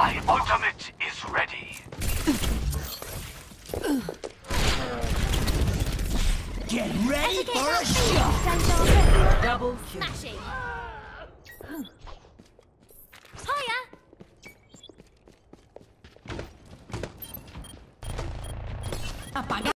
My ultimate is ready. Get ready for a shot! Double kill. Smashing. Hiya.